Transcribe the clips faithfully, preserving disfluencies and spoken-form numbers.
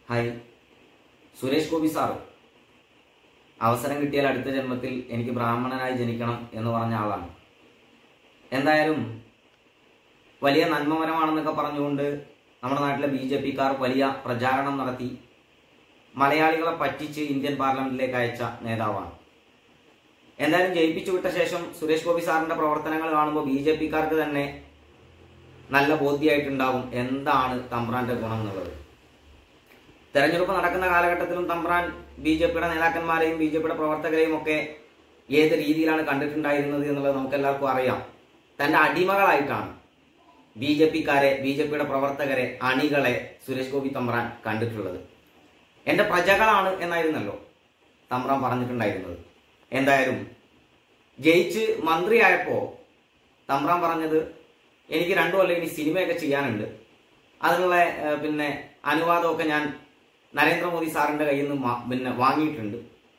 Hi, Suresh Gopi sir അവസരം കിട്ടിയാൽ അടുത്ത ജന്മത്തിൽ എനിക്ക് ബ്രാഹ്മണനായി ജനിക്കണം എന്ന് പറഞ്ഞ ആളാണ്. എന്തായാലും വലിയ നന്മപരമാണെന്നൊക്കെ പറഞ്ഞുകൊണ്ട് നമ്മുടെ നാട്ടിലെ ബി ജെ പിക്കാർ വലിയ പ്രചാരണം നടത്തി മലയാളികളെ പറ്റിച്ച് ഇന്ത്യൻ പാർലമെന്റിലേക്ക് അയച്ച നേതാവാണ്. എന്തായാലും ജയിപ്പിച്ചു വിട്ട ശേഷം സുരേഷ് ഗോപി സാറിന്റെ പ്രവർത്തനങ്ങൾ കാണുമ്പോൾ ബി ജെ പിക്കാർക്ക് തന്നെ നല്ല ബോധ്യമായിട്ടുണ്ടാവും എന്താണ് തമ്പ്രാന്റെ ഗുണം എന്നുള്ളത്. തെരഞ്ഞെടുപ്പ് നടക്കുന്ന കാലഘട്ടത്തിലും തമ്പ്രാൻ ബി ജെ പിയുടെ നേതാക്കന്മാരെയും ബി ജെ പിയുടെ പ്രവർത്തകരെയും ഒക്കെ ഏത് രീതിയിലാണ് കണ്ടിട്ടുണ്ടായിരുന്നത് എന്നുള്ളത് നമുക്ക് എല്ലാവർക്കും അറിയാം. തന്റെ അടിമകളായിട്ടാണ് ബി ജെ പിക്കാരെ, ബി ജെ പിയുടെ പ്രവർത്തകരെ, അണികളെ സുരേഷ് ഗോപി തമ്പ്രാൻ കണ്ടിട്ടുള്ളത്. എന്റെ പ്രജകളാണ് എന്നായിരുന്നല്ലോ തമ്പ്രാൻ പറഞ്ഞിട്ടുണ്ടായിരുന്നത്. എന്തായാലും ജയിച്ച് മന്ത്രിയായപ്പോ തമ്പ്രാൻ പറഞ്ഞത് എനിക്ക് രണ്ടു കൊല്ലം ഇനി സിനിമയൊക്കെ ചെയ്യാനുണ്ട്, അതിനുള്ള പിന്നെ അനുവാദമൊക്കെ ഞാൻ നരേന്ദ്രമോദി സാറിന്റെ കയ്യിൽ നിന്ന് പിന്നെ വാങ്ങിയിട്ടുണ്ട്.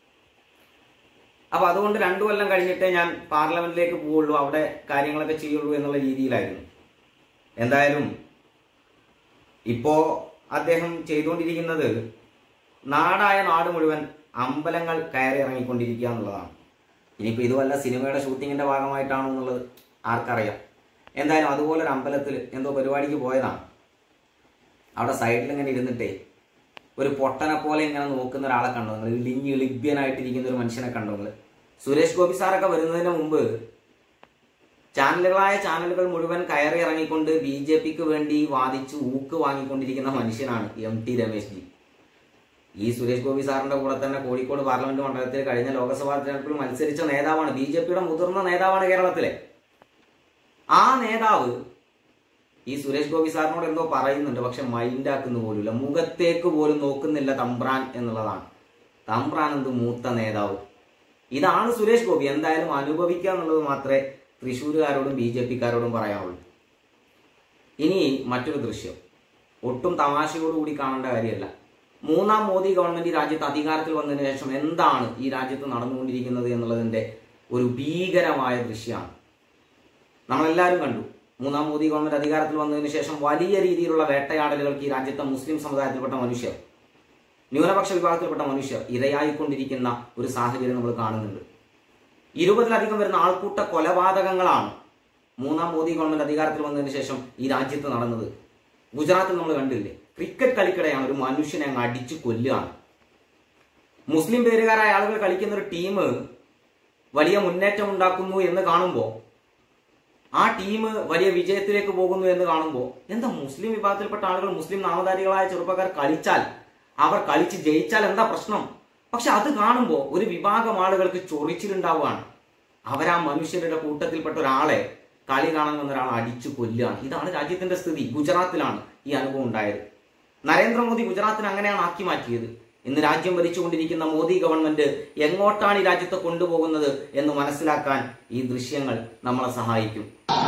അപ്പൊ അതുകൊണ്ട് രണ്ടു കൊല്ലം കഴിഞ്ഞിട്ടേ ഞാൻ പാർലമെന്റിലേക്ക് പോവുള്ളൂ, അവിടെ കാര്യങ്ങളൊക്കെ ചെയ്യുള്ളൂ എന്നുള്ള രീതിയിലായിരുന്നു. എന്തായാലും ഇപ്പോ അദ്ദേഹം ചെയ്തുകൊണ്ടിരിക്കുന്നത് നാടായ നാട് മുഴുവൻ അമ്പലങ്ങൾ കയറി ഇറങ്ങിക്കൊണ്ടിരിക്കുക എന്നുള്ളതാണ്. ഇനിയിപ്പോ ഇതുവല്ല സിനിമയുടെ ഷൂട്ടിങ്ങിന്റെ ഭാഗമായിട്ടാണോ എന്നുള്ളത് ആർക്കറിയാം. എന്തായാലും അതുപോലെ ഒരു അമ്പലത്തിൽ എന്തോ പരിപാടിക്ക് പോയതാണ്. അവിടെ സൈഡിൽ ഇങ്ങനെ ഇരുന്നിട്ടേ ഒരു പൊട്ടനെ പോലെ ഇങ്ങനെ നോക്കുന്ന ഒരാളെ കണ്ടോ നിങ്ങൾ? ഇളിഞ്ഞ് ഇളിഭ്യനായിട്ടിരിക്കുന്ന ഒരു മനുഷ്യനെ കണ്ടോ നിങ്ങൾ? സുരേഷ് ഗോപി സാറൊക്കെ വരുന്നതിന് മുമ്പ് ചാനലുകളായ ചാനലുകൾ മുഴുവൻ കയറി ഇറങ്ങിക്കൊണ്ട് ബി ജെ പിക്ക് വേണ്ടി വാദിച്ച് ഊക്ക് വാങ്ങിക്കൊണ്ടിരിക്കുന്ന മനുഷ്യനാണ് എം ടി രമേശ് ജി. ഈ സുരേഷ് ഗോപി സാറിന്റെ കൂടെ തന്നെ കോഴിക്കോട് പാർലമെന്റ് മണ്ഡലത്തിൽ കഴിഞ്ഞ ലോക്സഭാ തെരഞ്ഞെടുപ്പിൽ മത്സരിച്ച നേതാവാണ്, ബി ജെ പിയുടെ മുതിർന്ന നേതാവാണ് കേരളത്തിലെ. ആ നേതാവ് ഈ സുരേഷ് ഗോപി സാറിനോട് എന്തോ പറയുന്നുണ്ട്, പക്ഷെ മൈൻഡാക്കുന്ന പോലുമില്ല, മുഖത്തേക്ക് പോലും നോക്കുന്നില്ല തമ്പ്രാൻ എന്നുള്ളതാണ്. തമ്പ്രാൻ എന്ത് മൂത്ത നേതാവ്! ഇതാണ് സുരേഷ് ഗോപി. എന്തായാലും അനുഭവിക്കുക എന്നുള്ളത് മാത്രമേ തൃശ്ശൂരുകാരോടും ബി ജെ പിക്കാരോടും പറയാനുള്ളൂ. ഇനി മറ്റൊരു ദൃശ്യം ഒട്ടും തമാശയോടുകൂടി കാണേണ്ട കാര്യമല്ല. മൂന്നാം മോദി ഗവൺമെന്റ് രാജ്യത്ത് അധികാരത്തിൽ വന്നതിന് ശേഷം എന്താണ് ഈ രാജ്യത്ത് നടന്നുകൊണ്ടിരിക്കുന്നത് എന്നുള്ളതിന്റെ ഒരു ഭീകരമായ ദൃശ്യമാണ്. നമ്മളെല്ലാവരും കണ്ടു. മൂന്നാം മോദി ഗവൺമെന്റ് അധികാരത്തിൽ വന്നതിന് ശേഷം വലിയ രീതിയിലുള്ള വേട്ടയാടലുകൾക്ക് ഈ രാജ്യത്തെ മുസ്ലിം സമുദായത്തിൽപ്പെട്ട മനുഷ്യർ, ന്യൂനപക്ഷ വിഭാഗത്തിൽപ്പെട്ട മനുഷ്യർ ഇരയായിക്കൊണ്ടിരിക്കുന്ന ഒരു സാഹചര്യം നമ്മൾ കാണുന്നുണ്ട്. ഇരുപതിലധികം വരുന്ന ആൾക്കൂട്ട കൊലപാതകങ്ങളാണ് മൂന്നാം മോദി ഗവൺമെന്റ് അധികാരത്തിൽ വന്നതിന് ശേഷം ഈ രാജ്യത്ത് നടന്നത്. ഗുജറാത്തിൽ നമ്മൾ കണ്ടില്ലേ, ക്രിക്കറ്റ് കളിക്കിടെയാണ് ഒരു മനുഷ്യനെ അങ്ങ് അടിച്ചു കൊല്ലുകയാണ്. മുസ്ലിം പേരുകാരായ ആളുകൾ കളിക്കുന്ന ഒരു ടീം വലിയ മുന്നേറ്റം ഉണ്ടാക്കുന്നു എന്ന് കാണുമ്പോൾ, ആ ടീം വലിയ വിജയത്തിലേക്ക് പോകുന്നു എന്ന് കാണുമ്പോൾ, എന്താ മുസ്ലിം വിഭാഗത്തിൽപ്പെട്ട ആളുകൾ, മുസ്ലിം നാമധാരികളായ ചെറുപ്പക്കാർ കളിച്ചാൽ, അവർ കളിച്ച് ജയിച്ചാൽ എന്താ പ്രശ്നം? പക്ഷെ അത് കാണുമ്പോൾ ഒരു വിഭാഗം ആളുകൾക്ക് ചൊറിച്ചിലുണ്ടാവുകയാണ്. അവരാ മനുഷ്യരുടെ കൂട്ടത്തിൽപ്പെട്ട ഒരാളെ, കളി കാണാൻ വന്ന ഒരാളെ അടിച്ചു കൊല്ലുകയാണ്. ഇതാണ് രാജ്യത്തിന്റെ സ്ഥിതി. ഗുജറാത്തിലാണ് ഈ അനുഭവം ഉണ്ടായത്. നരേന്ദ്രമോദി ഗുജറാത്തിനെ അങ്ങനെയാണ് ആക്കി മാറ്റിയത്. ഇന്ന് രാജ്യം ഭരിച്ചുകൊണ്ടിരിക്കുന്ന മോദി ഗവൺമെന്റ് എങ്ങോട്ടാണ് ഈ രാജ്യത്തെ കൊണ്ടുപോകുന്നത് എന്ന് മനസ്സിലാക്കാൻ ഈ ദൃശ്യങ്ങൾ നമ്മളെ സഹായിക്കും.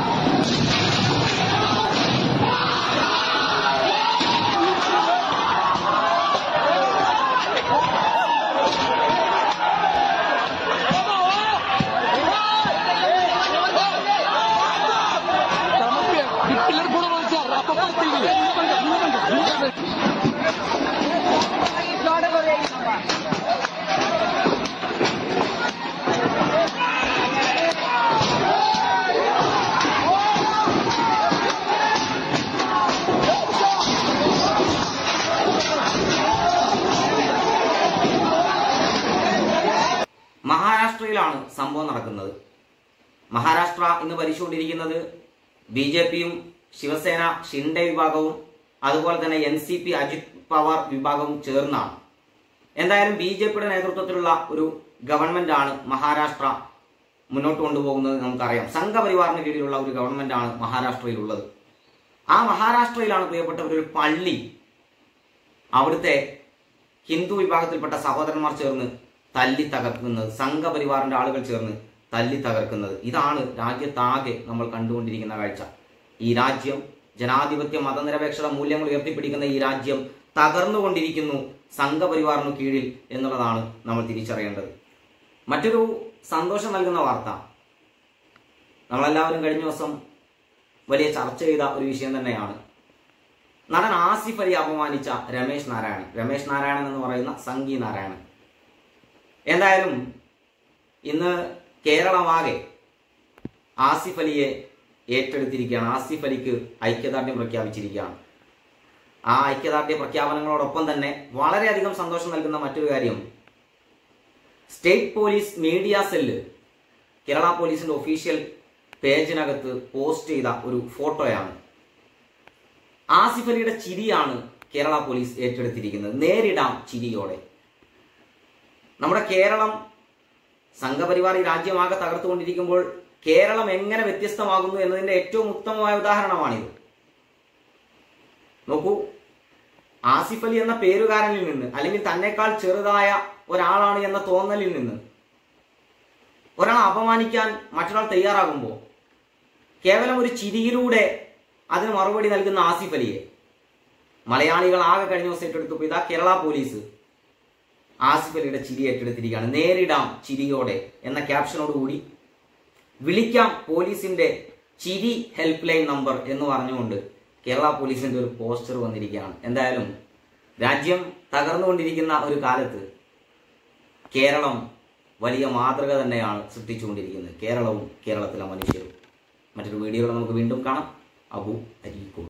മഹാരാഷ്ട്രയിലാണ് സംഭവം നടക്കുന്നത്. മഹാരാഷ്ട്ര ഇന്ന് ഭരിച്ചുകൊണ്ടിരിക്കുന്നത് ബി ജെ പിയും ശിവസേന ഷിൻഡെ വിഭാഗവും അതുപോലെ തന്നെ N C P Ajit Pawar വിഭാഗവും ചേർന്നാണ്. എന്തായാലും ബി ജെ പിയുടെ നേതൃത്വത്തിലുള്ള ഒരു ഗവൺമെന്റ് ആണ് മഹാരാഷ്ട്ര മുന്നോട്ട് കൊണ്ടുപോകുന്നത് നമുക്കറിയാം. സംഘപരിവാറിന് കീഴിലുള്ള ഒരു ഗവൺമെന്റ് ആണ് മഹാരാഷ്ട്രയിലുള്ളത്. ആ മഹാരാഷ്ട്രയിലാണ് പ്രിയപ്പെട്ടവർ ഒരു പള്ളി അവിടുത്തെ ഹിന്ദു വിഭാഗത്തിൽപ്പെട്ട സഹോദരന്മാർ ചേർന്ന് തല്ലി തകർക്കുന്നത്, സംഘപരിവാറിന്റെ ആളുകൾ ചേർന്ന് തല്ലി തകർക്കുന്നത്. ഇതാണ് രാജ്യത്താകെ നമ്മൾ കണ്ടുകൊണ്ടിരിക്കുന്ന കാഴ്ച. ഈ രാജ്യം ജനാധിപത്യ മതനിരപേക്ഷത മൂല്യങ്ങൾ ഉയർത്തിപ്പിടിക്കുന്ന ഈ രാജ്യം തകർന്നുകൊണ്ടിരിക്കുന്നു സംഘപരിവാറിനു കീഴിൽ എന്നുള്ളതാണ് നമ്മൾ തിരിച്ചറിയേണ്ടത്. മറ്റൊരു സന്തോഷം നൽകുന്ന വാർത്ത, നമ്മളെല്ലാവരും കഴിഞ്ഞ ദിവസം വലിയ ചർച്ച ചെയ്ത ഒരു വിഷയം തന്നെയാണ്. നടൻ ആസിഫ് അലി അപമാനിച്ച രമേശ് നാരായണൻ രമേശ് നാരായണൻ എന്ന് പറയുന്ന സംഗി നാരായണൻ. എന്തായാലും ഇന്ന് കേരളമാകെ ആസിഫ് അലിയെ ഏറ്റെടുത്തിരിക്കുകയാണ്. ആസിഫ് അലിക്ക് ഐക്യദാർഢ്യം പ്രഖ്യാപിച്ചിരിക്കുകയാണ്. ആ ഐക്യദാർഢ്യ പ്രഖ്യാപനങ്ങളോടൊപ്പം തന്നെ വളരെയധികം സന്തോഷം നൽകുന്ന മറ്റൊരു കാര്യം, state police media cell Kerala പോലീസിന്റെ ഒഫീഷ്യൽ പേജിനകത്ത് പോസ്റ്റ് ചെയ്ത ഒരു ഫോട്ടോയാണ്. ആസിഫ് അലിയുടെ ചിരിയാണ് കേരള പോലീസ് ഏറ്റെടുത്തിരിക്കുന്നത്. നേരിടാം ചിരിയോടെ. നമ്മുടെ കേരളം സംഘപരിവാർ ഈ രാജ്യമാകെ തകർത്തുകൊണ്ടിരിക്കുമ്പോൾ കേരളം എങ്ങനെ വ്യത്യസ്തമാകുന്നു എന്നതിന്റെ ഏറ്റവും ഉത്തമമായ ഉദാഹരണമാണിത്. നോക്കൂ, ആസിഫ് അലി എന്ന പേരുകാരനിൽ നിന്ന്, അല്ലെങ്കിൽ തന്നെക്കാൾ ചെറുതായ ഒരാളാണ് എന്ന തോന്നലിൽ നിന്ന് ഒരാൾ അപമാനിക്കാൻ മറ്റൊരാൾ തയ്യാറാകുമ്പോൾ കേവലം ഒരു ചിരിയിലൂടെ അതിന് മറുപടി നൽകുന്ന ആസിഫ് അലിയെ മലയാളികൾ ആകെ കഴിഞ്ഞ ദിവസം ഏറ്റെടുത്തപ്പോൾ ഇതാ കേരള പോലീസ് ആസിഫ് അലിയുടെ ചിരി ഏറ്റെടുത്തിരിക്കുകയാണ്. നേരിടാം ചിരിയോടെ എന്ന ക്യാപ്ഷനോടുകൂടി വിളിക്കാം പോലീസിന്റെ ചിരി ഹെൽപ്പ് ലൈൻ നമ്പർ എന്ന് പറഞ്ഞുകൊണ്ട് കേരള പോലീസിന്റെ ഒരു പോസ്റ്റർ വന്നിരിക്കുകയാണ്. എന്തായാലും രാജ്യം തകർന്നുകൊണ്ടിരിക്കുന്ന ഒരു കാലത്ത് കേരളം വലിയ മാതൃക തന്നെയാണ് സൃഷ്ടിച്ചുകൊണ്ടിരിക്കുന്നത്. കേരളവും കേരളത്തിലെ മനുഷ്യരും. മറ്റൊരു വീഡിയോയിൽ നമുക്ക് വീണ്ടും കാണാം. അബു അരീക്കോട്.